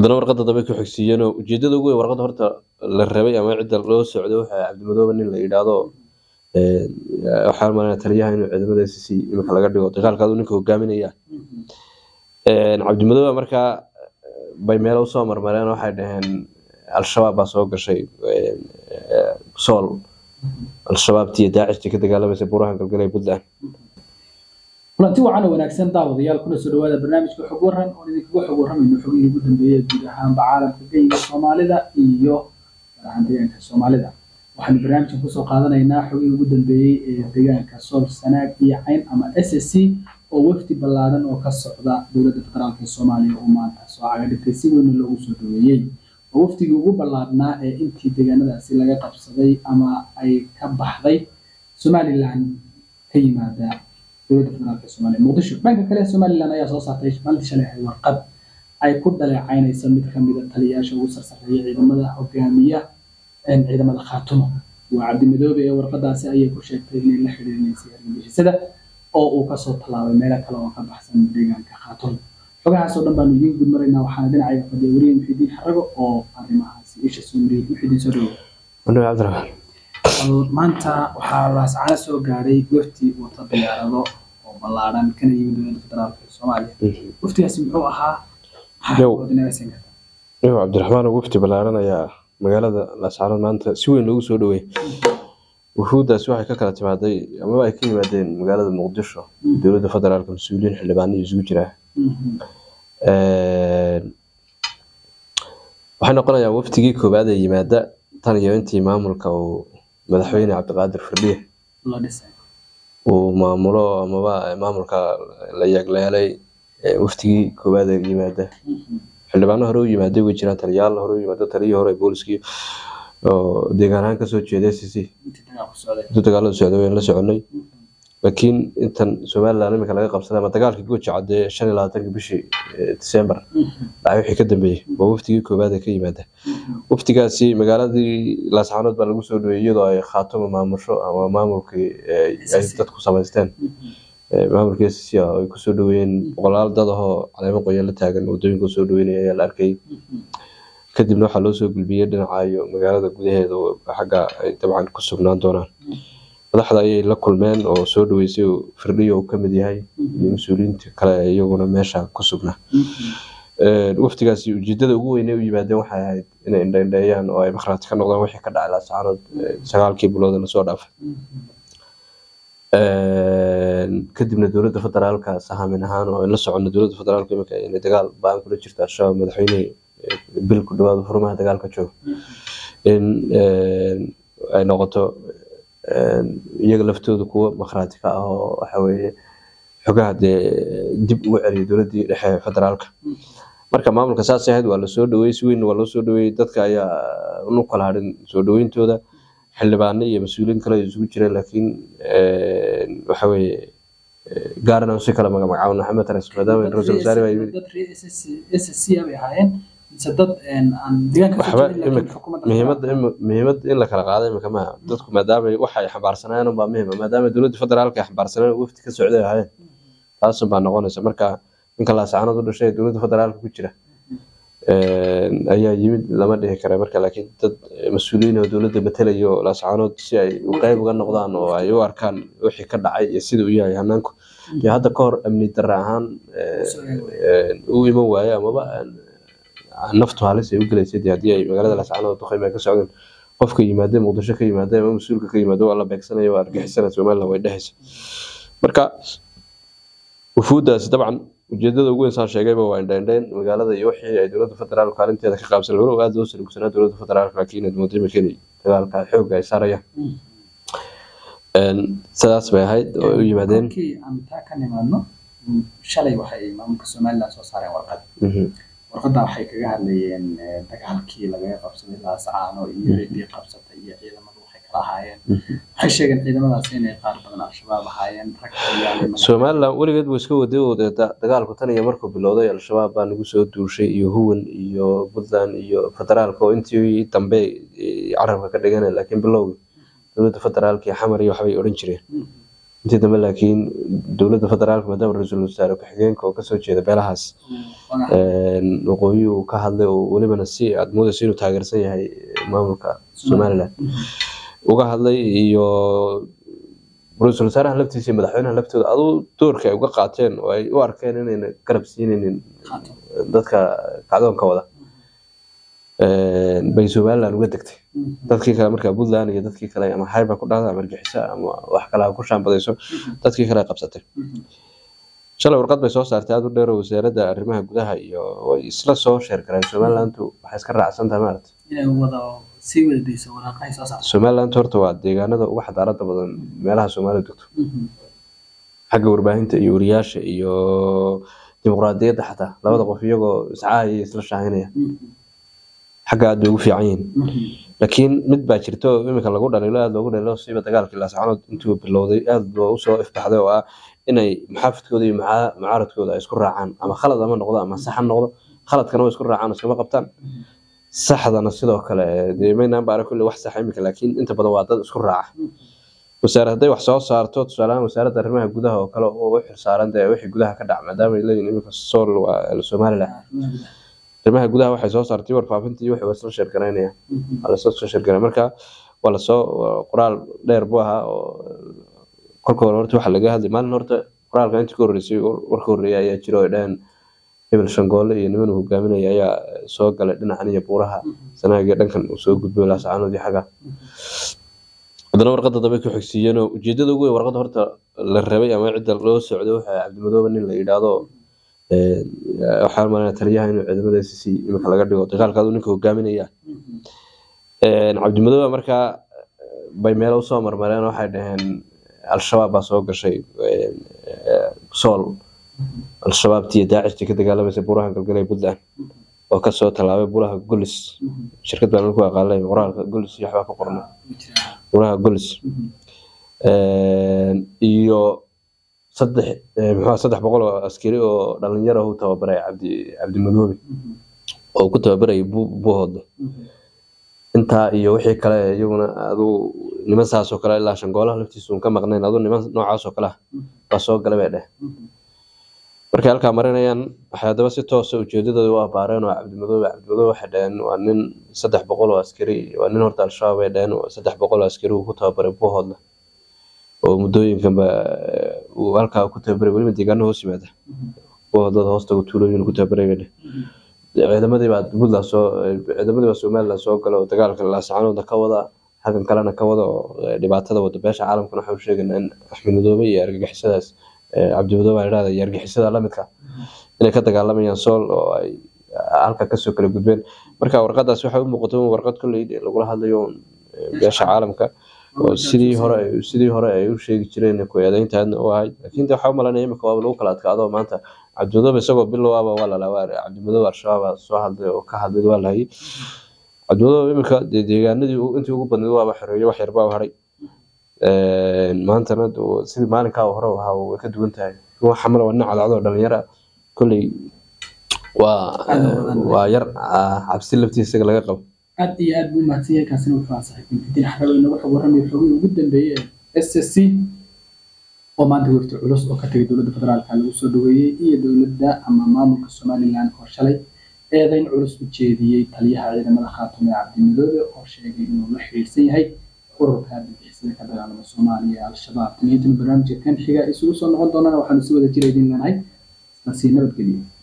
haddana warqadda dambe ku xigsiiyeen oo ujeedada ugu weyn warqadda horta la rabay ama cidda loo socdo waxa Cabdimadoobe nin la yiraahdo waxaan maana taliyaha inuu ciidamada SSC imika laga dhigo dagaalkaadu ninka hogaaminaya Cabdimadoobe markaa bay meel u soo marmareen waxay dhaheen al-shabaab baa soo gashay sool al-shabaab tii Daesh ka dagaalamaysa burahan galgalay Puntland kulanti wacan wanaagsan daawadayaal kuna soo dhawaada barnaamijka xog waran oo idinkaga xog waramayno xogihii ugu dambeeyay guud ahaan caalamka geeyiga Soomaalida iyo deegaanka Soomaalida waxaan barnaamijkan ku soo qaadanaynaa xogihii ugu dambeeyay ee deegaanka Sool Sanaag iyo Cayn ama SSC oo wafdi ballaaran oo ka socda dowladda federaalka Soomaaliya oo maanta soo cagadhigtay si weyn loogu soo dhaweeyay wafdiga ugu ballaarnaa ee intii deegaanadaasi laga qabsaday ama ay ka baxday Somaliland ka yimaada dowladda federaalka Soomaaliya Muqdisho dhanka kale Somaliland ayaa soo saartay maalintii shalay warqad ay ku dhaleecaynayso mid ka mid ah taliyayaasha ugu sarsareeya ciidamada hogaamiya ciidamada Khaatumo waa Cabdimadoobe ee warqadaasi ayay ku sheegtay in la xiriirinayso argagixisada oo uu ka soo talaabay meel kale oo ka baxsan deegaanka Khaatumo xogahaas oo dhan baan idin gud maraynaa waxaan dhinaca fadhiya wariye Muxidiin Xarago oo arrimahaasi isha Soomaaliya Muxidiin soo dhawo Anuu Cabdiraxmaan maanta waxaa la saacada soo gaaray wafdi wata diyaarado oo ballaaran kana yimid dowladda federaalka Soomaaliya wafdigaasi muxuu ahaa Cabdiraxmaan wafdi ballaaran ayaa magaalada Laascaanood maanta si weyn loogu soo dhaweeyay wuxuudaas waxay ka kala timaaday ama ay ka yimaadeen magaalada Muqdisho dowladda federaalka mas'uuliyiin xildhibaano isugu jira waxay noqonayaa wafdigii koobaad ee yimaada tan iyo intii maamulka uu madaxweyne Cabdiqaadir Firdhiye uu maamulo ama maamulka la yagleelay wafdigii koobaad ee yimaada xildhibaano hore u yimaaday way jiraan taliyaal hore u yimaada taliyii hore booliskii oo deegaanahan ka soo jeeday SSC dagaalada socday la soconay laakiin intan Somaliland imika laga qabsaday ama dagaalkii Gooja Cadde 25 bishii December wixii ka dambeeyay waa wafdigii koobaad ee ka yimaada waftigaasi magaaladii Laascaanood baa lagu soo dhaweeyay iyadoo ay Khaatumo maamusho ama maamulkii ay dadku samaysteen maamulkii SSC ay ku soo dhaweeyeen boqolaal dad oo caleemo qoyan la taagan wadooyinka soo dhaweynaya la arkay kadibna waxa loo soo gulbiyay dhinaca iyo magaalada gudaheeda xagga ay dabcan ku sugnaan doonaan madaxda ay la kulmeen oo soo dhaweysay Firdhiye oo kamid yahay mas'uuliyiinta kale iyaguna meesha ku sugnaa waftigaasi ujeedada ugu weyn ee u yimaadeen waxay ahayd inay indhaynayaan oo ay makhraati ka noqdaan wixii ka dhacay Laascaanood 9kii bilood la soo dhaafay kadibna dowladda federaalka sahamin ahaan oo la socono dowladda federaalka imika in dagaal baan kula jirta Shabaab madaxweyne bil ku dhawaad furmaha dagaalka jooga in ay noqoto iyaga laftooda kuwa makhraati ka ah oo waxa weeye xogaha dib ugu celiyo dowladda dhexe federaalka marka maamulka saas ahayd waa la soo dhaweeyay si weyn waa loo soo dhaweeyay dadka ayaa u kala hadhin soo dhaweyntooda xildhibaano iyo mas'uuliyiin kale isugu jireen laakiin waxa weeye gaarana si kala magacaawna Maxamed Tarees maadaama Rasul Wasaare ay SSC ay ahaayeen sadad aan deegaanka muhiimad in la kala qaaday kama dadku maadaama waxay xambaarsanayeen baa muhiim maadaama dowladda federaalka ay xambaarsanayeen wafti ka socday ahaayeen taas baa noqonaysa marka inka Laascaanood u dhashay dowladda federaalka ku jira ayaa yimid lama dhihi karo marka laakiin dad mas'uuliyiin oo dowladda matalayo Laascaanood si ay u qayb uga noqdaan oo ay u arkaan wixii ka dhacay iyo sida uu yahay hanaanku iyo hadda ka hor amni darro ahaan uu iman waayay amaba naftu halis ay u galeysay hadii ay magaalada Laascaanood duqeymo ka socdeen qofka yimaada Muqdisho ka yimaada ama mas'uulka ka yimaada waa la beegsanayo argagixisada Somaliland way dhaxaysaa marka wufuudaas dabcan ujeedada ugu weyn sheegayba waa indhayn magaalada iyo wixii ay dowladda federaalka kaalinteeda ka qaabsan loo aad loo soo dowladda federaalka laakiin muddo keenay dagaalka xoog ay saarayaan sidaas bay ahayd oo u yimaadeen aan taa ka nimaadno shalay waxay maamulka Somaliland soo saareen warqadda waxay kaga hadlayeen dagaalkii laga qabsaday Laascaanood iyo ciidii qabsatay iyo ciidamada waxay kala ahaayeen waxay sheegeen ciidamadaas inay qaar badan al-shabaab ahaayeen Somaliland weligeed way iska wadayooda dagaalku tan iyo markuu bilowday al-shabaab baa nagu soo duushay iyo Huwan iyo Puntland iyo federaalka oo intii dambe carabka ka dhiganay laakiin bilowga dowladda federaalka iyo xamar iyo waxay oran jireen intii dambe laakiin dowladda federaalka maadaama ra-iisul wasaare ku-xigeenka oo kasoo jeeda beelahaas waqooyi uu ka hadlay oo welibana si aad moodayso inuu taageersan yahay maamulka Somaliland uga hadlay iyo ra-iisul wasaaraha laftiisa iyo madaxweynaha laftooda aduu doorka ay uga qaateen oo ay u arkeen inayna garab siinaynin dadka kacdoonka wada bay Somaliland uga degtay dadkii kale markaa Puntland iyo dadkii kale ama hayba ku dhacday ama argixisa ama wax kale ku shaambadayso dadkii kale qabsatay shalay warqad bay soo saartay aad u dheer wasaaradda arrimaha gudaha iyo way isla soo sheer galeen Somaliland waxay iska raacsan tahay maaragtay inay wada sii wadayso waraaqahay soo saartay Somaliland horta waa deegaanada ugu xadaarada badan meelaha Soomaaliya degto xagga warbaahinta iyo wariyaasha iyo dimuqraadiyadda xataa labada qof iyagoo iscaayay isla shaahinaya xagga aad ugu fiican yihiin laakiin mid baa jirto imika lagu dhaliilo aad loogu dhaliilo siiba dagaalkii la saacanood intuu bilowday aad loo soo ifbaxday oo ah inay maxaafadkooda iyo mucaaradkooda ay isku raacaan ama khalad ama noqdo ama sax noqdo khaladkana way isku raacaan iskama qabtaan saxdana sidoo kale deemeynaan baa kulli wax sax imika laakiin inta badan waa dad isku raaca wasaaradda wax soo saarto tusaalahan wasaaradda arrimaha gudaha oo kale oo u xilsaaran wixii gudaha ka dhac maadaama ay leeyihiin imika sool waa Somaliland arrimaha gudaha waxay soo saartay warfaafintii wixii wasla shirkanaynaya wala soo shirkanay marka wala soo qoraal dheer buu ahaa oo kolka horta waxa laga hadlay maalin horta qoraalka intii ka horeysay warka horeeyay ayaa jiro dhan hebel Shangoole iyo niman hogaaminaya ayaa soo galay dhinacan iyo buuraha sanaaga dhankan uu soo gudbay la saacanoodii xaga hadana warqadda dambe ku xigsiiyeen oo ujeedada ugu weyn warqadda horta la rabay ama cidda loo socdo waxa Cabdimadoobe nin la yiraahdo waxaan maarnaa taliyaha inuu ciidamada SSC imika laga dhigo dagaalkaadu ninka hogaaminaya Cabdimadoobe markaa bay meel u soo marmareen waxay dhaheen al-shabaab baa soo gashay sool al-shabaab tii daacish ka dagaalamaysa buuraha galgalay Puntland oo ka soo talaabay buuraha Golis shirkad baan ku aqaalay qoraalka Golis iyo waxba ka qornay buuraha Golis iyo saddex boqol oo askari oo dhalinyaro u tababaray Cabdimadoobe oo ku tababaray buuhooda inta iyo wixii kale iyaguna aduu niman saas oo kale ilaa Shangoolaha laftiisu ka maqneen aduu niman noocaas oo kale ba soo galay bay marka halka marinayaan waxa hadaba si toos ah ujeedadoodu waa baareen oo Cabdimadoobe waxa dhaheen waa nin 300 oo askari waa nin horta al-shabaab ay dhaheen 300 oo askari uu ku tababaray buuhooda oo muddooyinkan ba uu halka ku tababaray waliba deegaano hoos yimaada buuhooda hoosta ku tuulooyin ku tababaray ciidamadii baa Puntland soo ciidamadii baa Somaliland soo galay oo dagaalka la saacanood ka wada hagan kalena ka wada dhibaatada wada beesha caalamkuna waxa uu sheegay in Axmed Madoobe iyo argagixisadaas Cabdimadoobe ay raadayaan argagixisada la midka inay ka dagaalamayaan sool oo ay halka ka soo kala gudbeen marka warqadaas waxa u muuqato warqad kulay lagu hadlayo beesha caalamka oo sidii hore ay u sheegi jireen ku eedayntaadna oo ahay laakiin waxa u malanayay imika waa lagu kala adkaado maanta Cabdimadoobe isagoo bilowaba wala la waar Cabdimadoobe al-shabaab soo hadlay oo ka hadlay waa lahay Cabdimadoobe imika deegaanadii intii ugu badnayd waa xareeyay wax yar baa u haray maantana sidii maalinka hore waxa uu ka duwan tahay waxa xamal wadna cadcado dhalinyaro kulay waa yar cabsi laftiisa laga qabo aad iyo aad buu mahadsan kaasina wuxuu saaxiibin fidin xarawe inagu xogwaramay xogii ugu dambeeyay SSC oo maanta wafdi culus oo ka tagay dowladda federaalka lagu soo dhaweeyay iyo dowladda ama maamulka Somaliland oo shalay eedayn culus u jeediyay taliyaha ciidamada Khaatume Cabdimadoobe oo sheegay inuu la xiriirsan yahay ururka argagixisada ka dagaalama Soomaaliya al-shabaab tan barnaamijkan xiga isugu soo noqon doonana waxaan si wada jiray idin leenahay nasiib nabadgelyo